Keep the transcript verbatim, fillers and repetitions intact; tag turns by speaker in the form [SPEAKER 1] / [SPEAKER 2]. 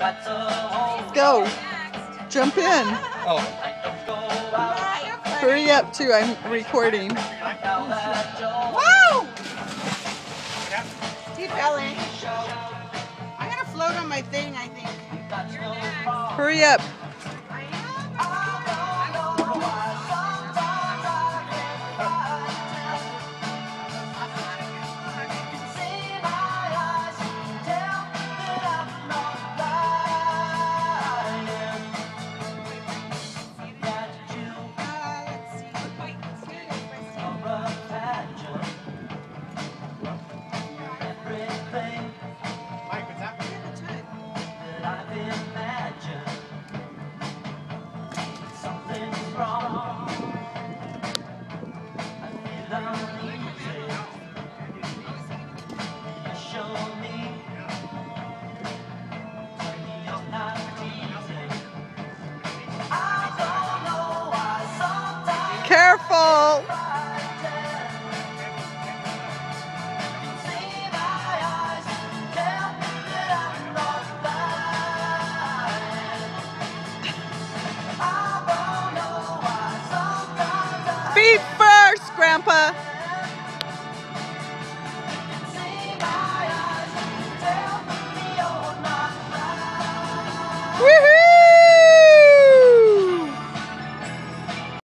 [SPEAKER 1] Go. Jump in.
[SPEAKER 2] Oh.
[SPEAKER 1] Hurry up too, I'm recording.
[SPEAKER 3] Woo! Keep belly. I'm gonna float on my thing, I think.
[SPEAKER 1] Hurry up. Careful! Feet first, Grandpa!